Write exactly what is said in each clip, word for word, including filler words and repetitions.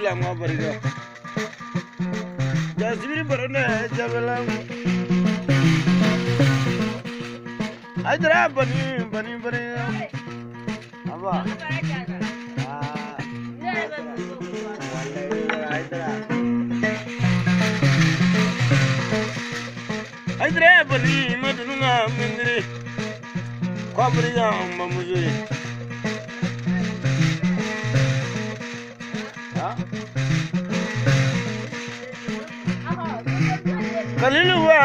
jabelang abariga jasbiri barone jabelang Aydra bani bani bani apa Aydra bani madunga mindri kwabariga mamuzuri Kaliluwa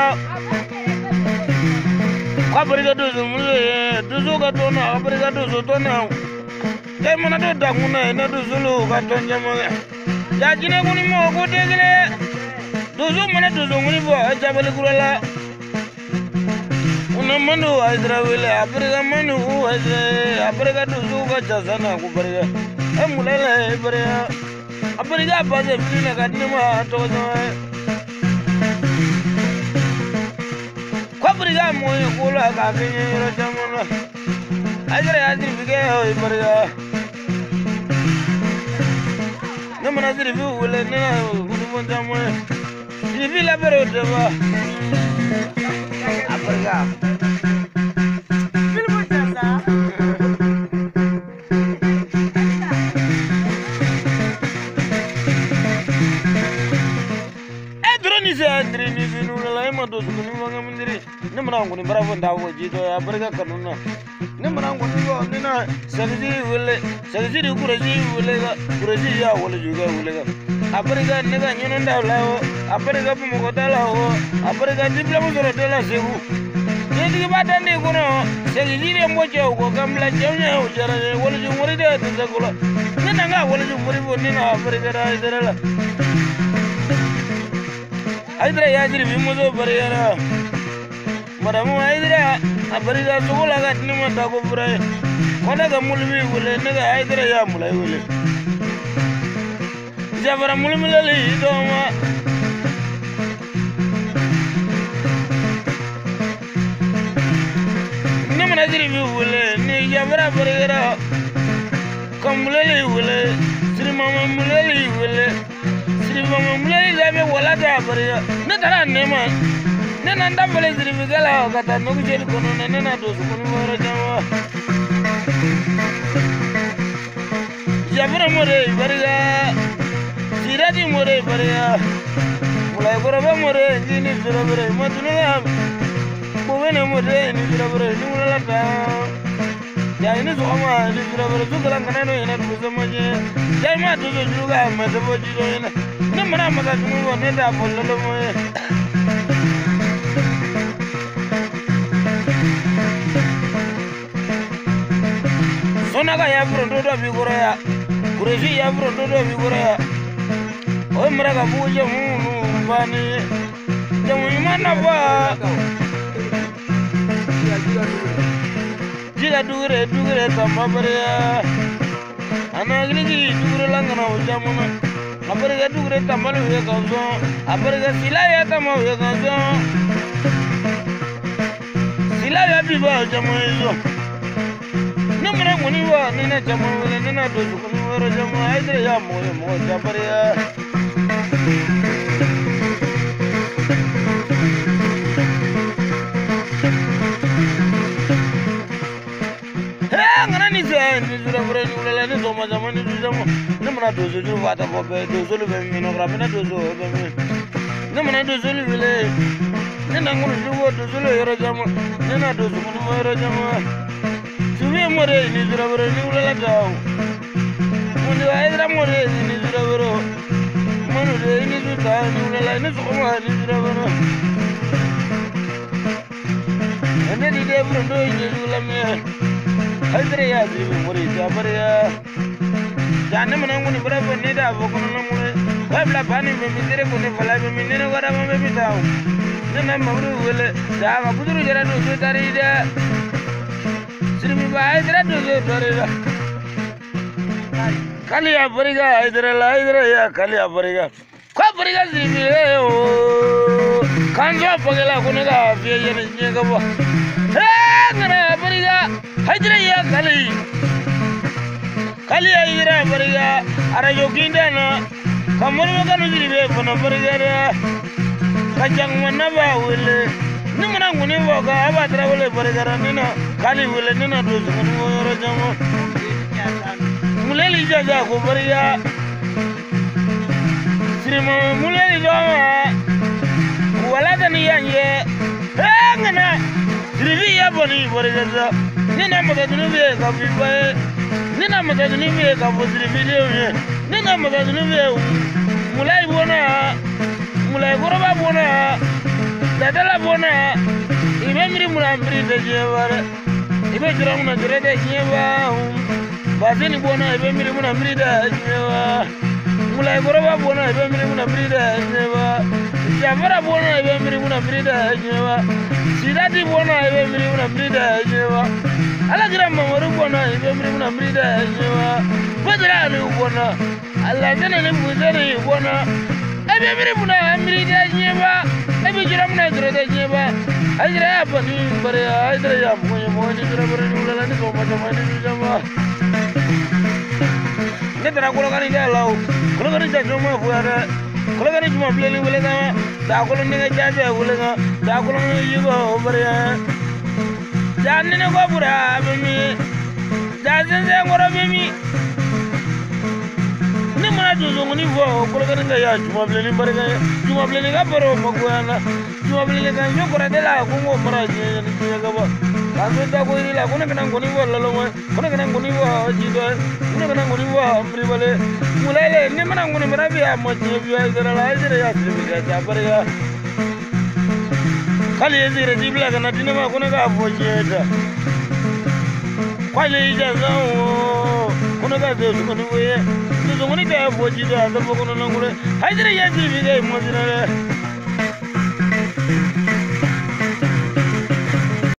Kabariga dozo mule dozo katona kabariga dozo tona Kai mana do danguna ina dozo lu katonja mole Ya jine kuni mo kote gile Dozo mana dozo muni bo jabali kurala Una manu Aydra wile abariga manu Aydra abariga dozo ka jazana kubariga E mulele bariga abariga baze filina kadini ma tozo Kabariga moyo kula kakinye yoro jamona Aydra yazir bige hoy bariga Namana zir bi wule nena kudu bon jamona Zir bi la bero deba Abariga Bil bon jasa Edroni se adrini binu la ema dozu kuni wanga mindiri Nimana nguni bravo ndawo jito ya abariga kanuna Nimana nguni yo nina sagziri wule sagziri kuraji wule kuraji ya wule juga wule abariga nega nyono ndawlawo abariga pumuko dalawo abariga diploma zoro dela segu Jadi badani kuno sagziri mboche uko kamla jamnya ujara wule jumuri de tuzakula Nina nga wule jumuri bo nina abariga ra idarala Aydra yazir bimuzo bariyara Madamu Aydra abariga sugula gatni mata ko buray Koda ga mulmi wule nega Aydra ya mulay wule Jabara mulmi lali doma Nimana ziri bi wule ni jabara bariyara Kamulali wule Siri mama mulali wule Siri mama mulali zabe wala da bariya Netara nema Nena ndambale ziri bigala kata nuku jeli kono nena dosu kuni mora jama Jabura more bariga Sirati more bariga Mulai koroba more jini surabare Matunuga Buvene more ni surabare Ni mulala ta Ya ini sukama ni surabare Sukala kanano ina tubuza maje Jai ma tuzo juga Matabo jido ina Nimana mata tumuwa nenda apololo moye Sonaga ya frondo do bigoraya kureji ya frondo do bigoraya Oy mraga buje munu bani jamu imana ba Jiga dure dure tambabariya Ana grigi dure langana ujamuna Abariga dure tambalu ye kanzo Abariga sila ya tamaw ye kanzo Sila ya biba jamu izo Nimana nguni wa nina jamu wile nina dozu kuni waro jamu Aydra ya moye moye jabariya Hei ngana ni se ni zura vore ni ulala ni zoma jamu ni jamu Nimana dozu juru vata kope dozu lu bemi no grabina dozu bemi Nimana dozu lu wile Nina nguni juwa dozu lu yoro jamu Nina dozu kuni waro jamu Suvi more ni zura vore ni ulala tau Mundi wa Aydra more ni zura vore Manu de ni zuta ni ulala ni sukuma ni zura vore Ende di de frundo ni zula me Aydra ya zibi more jabariya Jane mana nguni bravo ni da bokono na mure Wabla bani me mitere kone fala me minene wara me me tau Nina mawru wele da ga buduru jara no zutari da Sirmi ba Aydra dozo torira Kali abariga Aydra la Aydra ya kali abariga Kwa abariga sirmi o Kanzo pagela kunega fiye yene nyega bo Hey ngana abariga Aydra ya kali Kali Aydra abariga Ara yokinda na kamar magana ziribe fana bargara kajang mana ba wele ni mana nguni ba ka abatra wele bargara nina kali wele nina dozu ngoni ro jama muleli jaja ko bariya sirima muleli jama wala tani yanye eh ngana siribi ya bani bargara nina mata dunu be ka bibae nina mata dunu be ka bosiri video ye nina mata dunu be mulai bona mulai goroba bona dadala bona ibe miri mulambiri de jewara ibe jira muna jira de jewa bazini bona ibe miri mulambiri de jewa mulai goroba bona ibe miri mulambiri de jewa jafara bona ibe miri mulambiri de jewa sidati bona ibe miri mulambiri de jewa ala gira mamaru bona ibe miri mulambiri de jewa badra ni bona ala tana ni buzani bona ebe miri muna miri de jewa ebe jira muna jira de jewa ajira ya pani bare ajira ya moye moye jira bare ni ulala ni ko mata mani ni jama ne tara ko ngani da law ko ngani ja joma fuara ko ngani juma bleli wala ga da ko ni ga jaje wala ga da ko ni yugo bare ja ni ne ko bura be mi ja zenze ngoro be mi ni mana jozo ngoni vo ko ngani ga ya juma bleli bare ga juma bleli ga baro magwana juma bleli ga yo ko radela ko ngo mara je ni ga ba kan ta ko iri la ko ngana ngoni vo lalo mo ko ngana ngoni vo ji do ko ngana ngoni vo amri bale mulele ni mana ngoni mara bi am je bi ay dara la jere ya sirmi ga ja bare ya kali ye zire di bla kana dinama ko nga vo je ta kwale ija za ko nga de ko ni we ni zo ngoni ta vo ji da da ko na ngure ay jere ya sirmi ga mo jere